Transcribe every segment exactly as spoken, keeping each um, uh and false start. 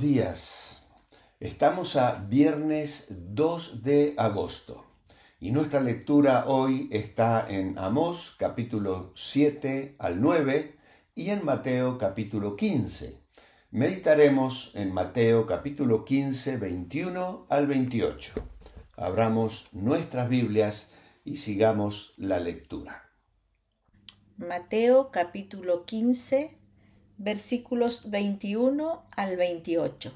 días. Estamos a viernes dos de agosto y nuestra lectura hoy está en Amós capítulo siete al nueve y en Mateo capítulo quince. Meditaremos en Mateo capítulo quince, veintiuno al veintiocho. Abramos nuestras Biblias y sigamos la lectura. Mateo capítulo quince, versículos veintiuno al veintiocho.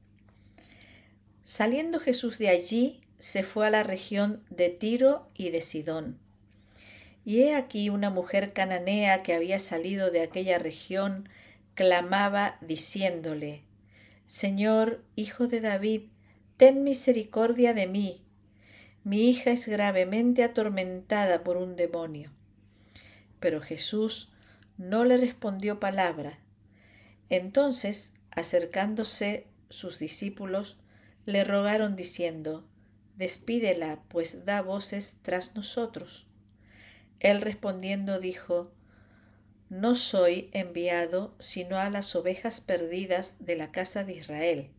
Saliendo Jesús de allí, se fue a la región de Tiro y de Sidón. Y he aquí una mujer cananea que había salido de aquella región, clamaba diciéndole: Señor, hijo de David, ten misericordia de mí. Mi hija es gravemente atormentada por un demonio. Pero Jesús no le respondió palabra. Entonces, acercándose sus discípulos, le rogaron diciendo: Despídela, pues da voces tras nosotros. Él respondiendo dijo: No soy enviado sino a las ovejas perdidas de la casa de Israel.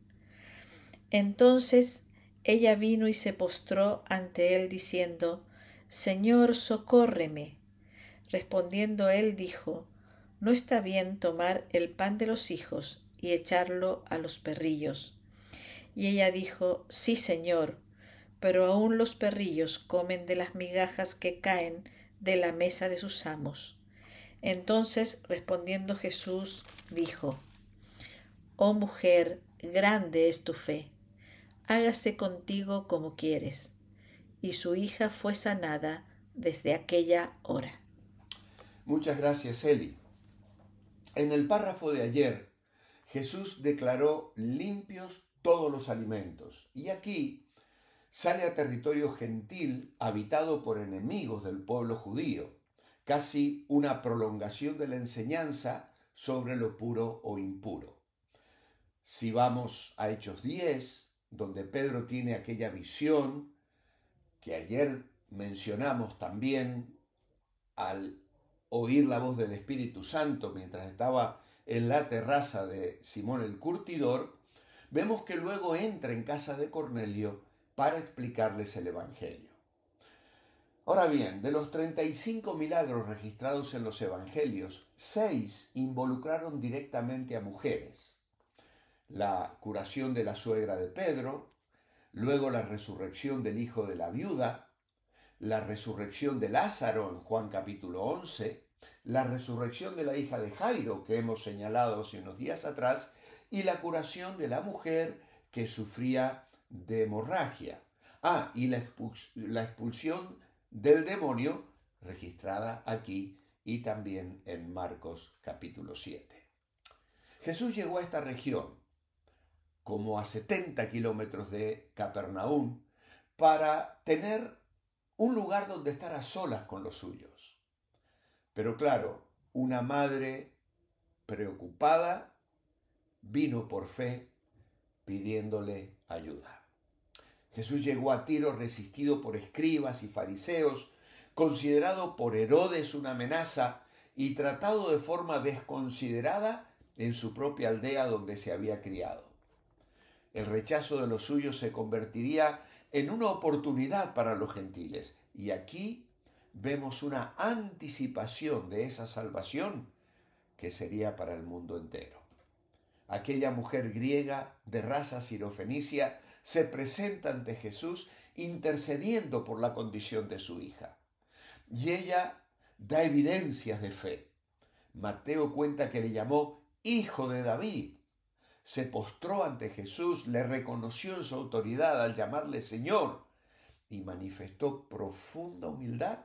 Entonces ella vino y se postró ante él diciendo: Señor, socórreme. Respondiendo él dijo: No está bien tomar el pan de los hijos y echarlo a los perrillos. Y ella dijo: Sí, Señor, pero aún los perrillos comen de las migajas que caen de la mesa de sus amos. Entonces respondiendo Jesús dijo: Oh mujer, grande es tu fe, hágase contigo como quieres. Y su hija fue sanada desde aquella hora. Muchas gracias, Eli. En el párrafo de ayer, Jesús declaró limpios todos los alimentos. Y aquí sale a territorio gentil habitado por enemigos del pueblo judío, casi una prolongación de la enseñanza sobre lo puro o impuro. Si vamos a Hechos diez, donde Pedro tiene aquella visión que ayer mencionamos también al oír la voz del Espíritu Santo mientras estaba en la terraza de Simón el Curtidor, vemos que luego entra en casa de Cornelio para explicarles el Evangelio. Ahora bien, de los treinta y cinco milagros registrados en los Evangelios, seis involucraron directamente a mujeres. La curación de la suegra de Pedro, luego la resurrección del hijo de la viuda, la resurrección de Lázaro en Juan capítulo once, la resurrección de la hija de Jairo que hemos señalado hace unos días atrás y la curación de la mujer que sufría de hemorragia. Ah, y la, expuls- la expulsión del demonio registrada aquí y también en Marcos capítulo siete. Jesús llegó a esta región como a setenta kilómetros de Capernaum para tener un lugar donde estar a solas con los suyos. Pero claro, una madre preocupada vino por fe pidiéndole ayuda. Jesús llegó a Tiro resistido por escribas y fariseos, considerado por Herodes una amenaza y tratado de forma desconsiderada en su propia aldea donde se había criado. El rechazo de los suyos se convertiría en una oportunidad para los gentiles. Y aquí vemos una anticipación de esa salvación que sería para el mundo entero. Aquella mujer griega de raza sirofenicia se presenta ante Jesús intercediendo por la condición de su hija. Y ella da evidencias de fe. Mateo cuenta que le llamó hijo de David. Se postró ante Jesús, le reconoció en su autoridad al llamarle Señor y manifestó profunda humildad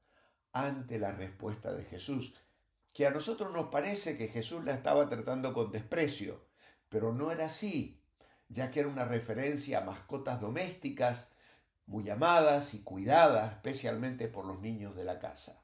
ante la respuesta de Jesús, que a nosotros nos parece que Jesús la estaba tratando con desprecio, pero no era así, ya que era una referencia a mascotas domésticas muy amadas y cuidadas, especialmente por los niños de la casa.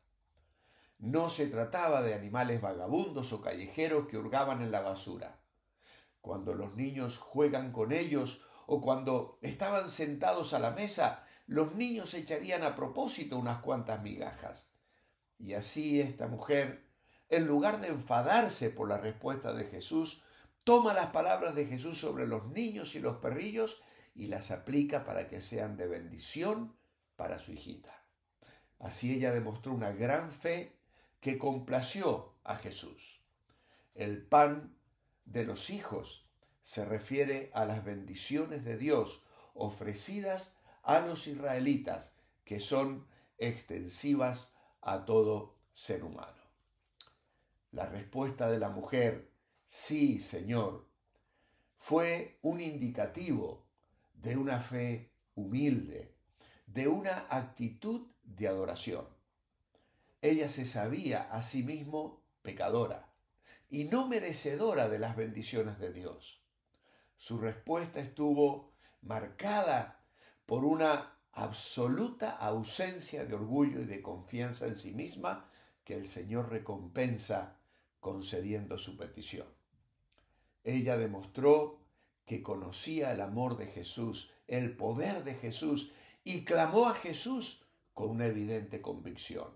No se trataba de animales vagabundos o callejeros que hurgaban en la basura. Cuando los niños juegan con ellos o cuando estaban sentados a la mesa, los niños echarían a propósito unas cuantas migajas. Y así esta mujer, en lugar de enfadarse por la respuesta de Jesús, toma las palabras de Jesús sobre los niños y los perrillos y las aplica para que sean de bendición para su hijita. Así ella demostró una gran fe que complació a Jesús. El pan de los hijos se refiere a las bendiciones de Dios ofrecidas a los israelitas, que son extensivas a todo ser humano. La respuesta de la mujer, sí, Señor, fue un indicativo de una fe humilde, de una actitud de adoración. Ella se sabía a sí mismo pecadora y no merecedora de las bendiciones de Dios. Su respuesta estuvo marcada por una absoluta ausencia de orgullo y de confianza en sí misma que el Señor recompensa concediendo su petición. Ella demostró que conocía el amor de Jesús, el poder de Jesús, y clamó a Jesús con una evidente convicción.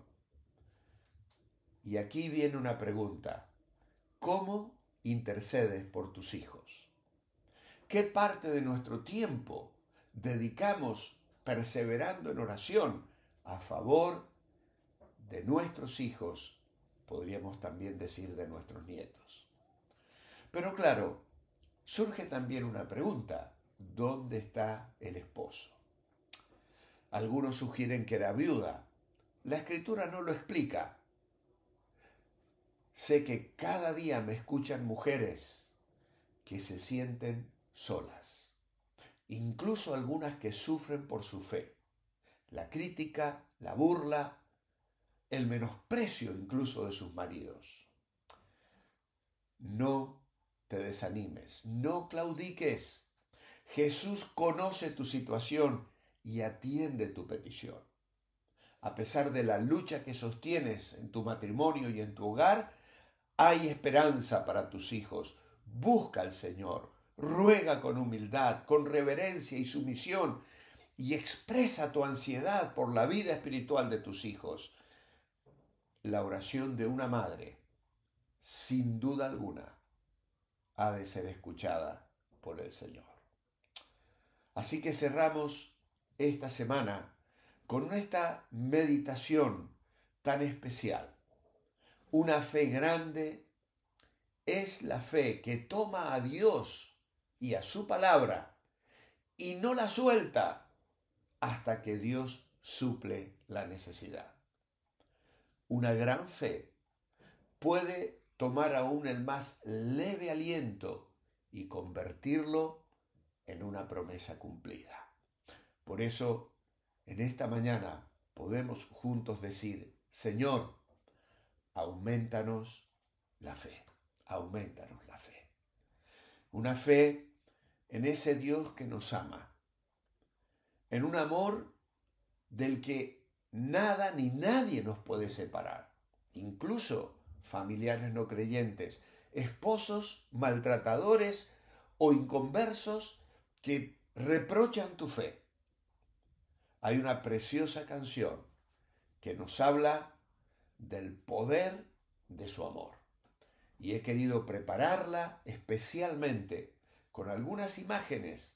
Y aquí viene una pregunta. ¿Cómo intercedes por tus hijos? ¿Qué parte de nuestro tiempo dedicamos perseverando en oración a favor de nuestros hijos, podríamos también decir de nuestros nietos? Pero claro, surge también una pregunta. ¿Dónde está el esposo? Algunos sugieren que era viuda. La Escritura no lo explica. Sé que cada día me escuchan mujeres que se sienten solas, incluso algunas que sufren por su fe. La crítica, la burla, el menosprecio incluso de sus maridos. No te desanimes, no claudiques. Jesús conoce tu situación y atiende tu petición. A pesar de la lucha que sostienes en tu matrimonio y en tu hogar, hay esperanza para tus hijos. Busca al Señor, ruega con humildad, con reverencia y sumisión, y expresa tu ansiedad por la vida espiritual de tus hijos. La oración de una madre, sin duda alguna, ha de ser escuchada por el Señor. Así que cerramos esta semana con esta meditación tan especial. Una fe grande es la fe que toma a Dios y a su palabra y no la suelta hasta que Dios suple la necesidad. Una gran fe puede tomar aún el más leve aliento y convertirlo en una promesa cumplida. Por eso, en esta mañana podemos juntos decir: Señor, aumentanos la fe, aumentanos la fe. Una fe en ese Dios que nos ama, en un amor del que nada ni nadie nos puede separar, incluso familiares no creyentes, esposos maltratadores o inconversos que reprochan tu fe. Hay una preciosa canción que nos habla del poder de su amor. Y he querido prepararla especialmente con algunas imágenes,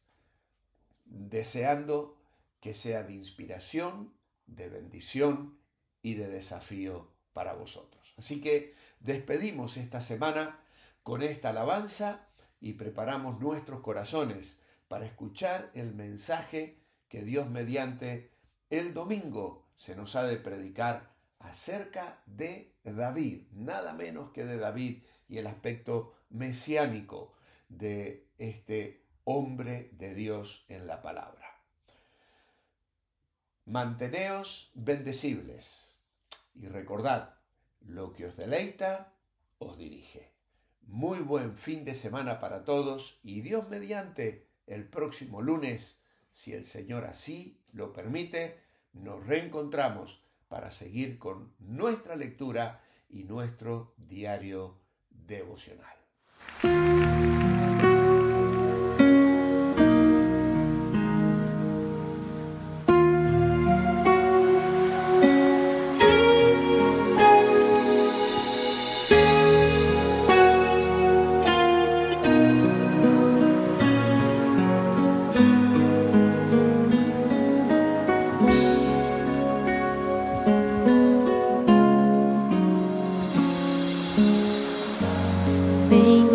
deseando que sea de inspiración, de bendición y de desafío para vosotros. Así que despedimos esta semana con esta alabanza y preparamos nuestros corazones para escuchar el mensaje que Dios mediante el domingo se nos ha de predicar acerca de David, nada menos que de David y el aspecto mesiánico de este hombre de Dios en la palabra. Manteneos bendecibles y recordad, lo que os deleita, os dirige. Muy buen fin de semana para todos y Dios mediante el próximo lunes, si el Señor así lo permite, nos reencontramos para seguir con nuestra lectura y nuestro diario devocional.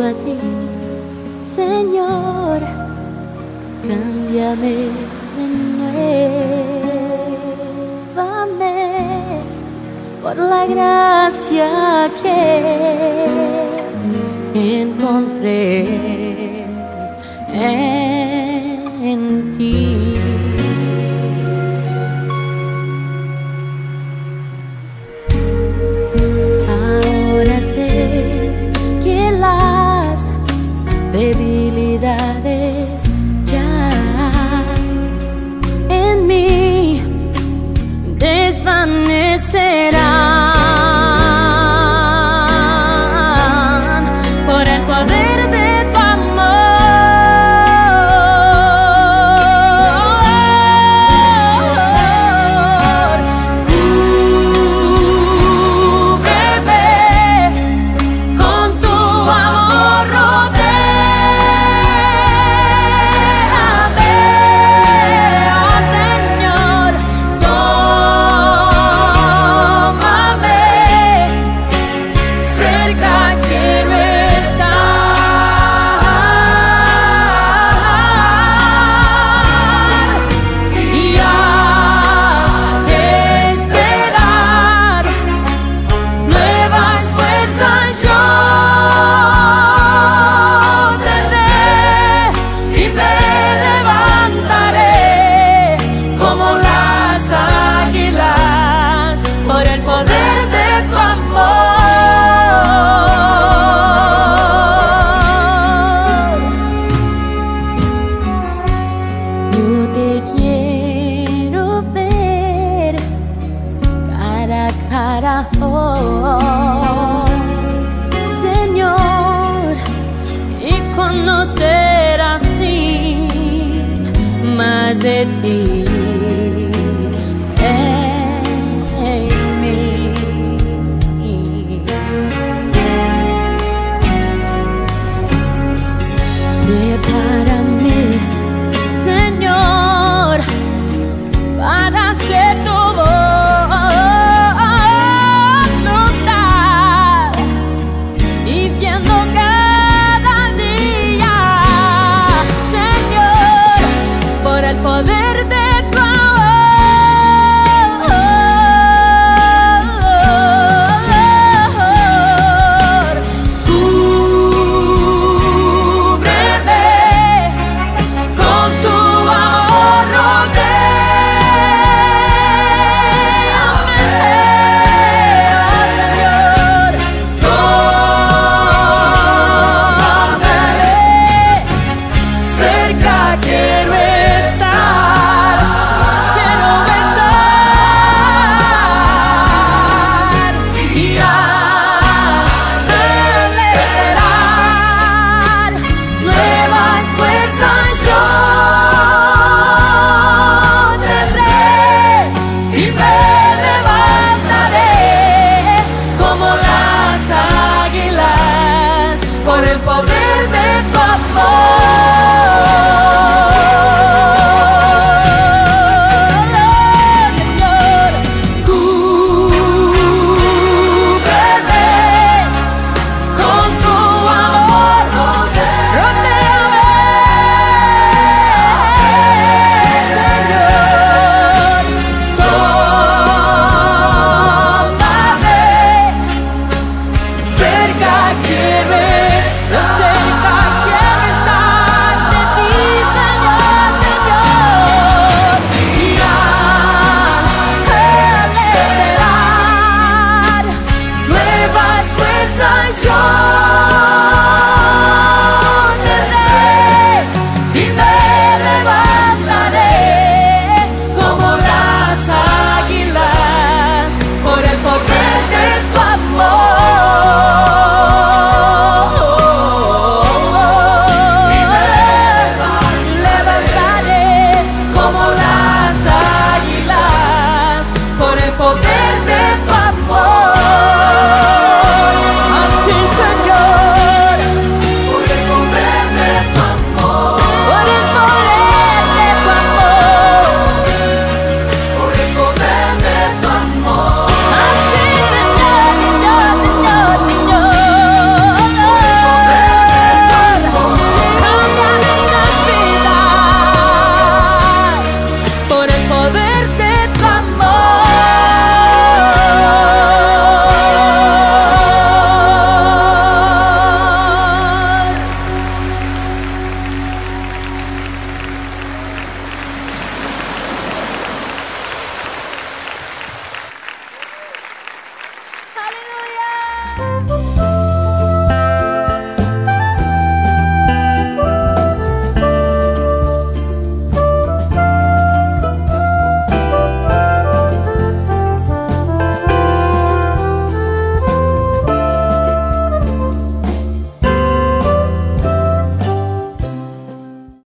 a ti, Señor, cámbiame, renuévame por la gracia que encontré en ti. Ahora sé que las debilidades ya en mí desvanecerán por el poder de tu amor. Cúbreme con tu amor, rodéame, oh Señor, tómame, cerca quiero estar. Y al esperar nuevas fuerzas yo tendré y me levantaré como las águilas por el poder de tu amor. Yo te quiero ver cara a cara, oh Señor, y conocer así más de ti en mí. Prepárame, Señor, para hacer tu voluntad y viendo cada día, Señor, por el poder de tu amor. Cúbreme con tu amor, rodéame, oh Señor, tómame, cerca quiero estar, quiero estar. Y al esperar nuevas fuerzas yo tendré y me levantaré como las águilas por el poder de tu amor.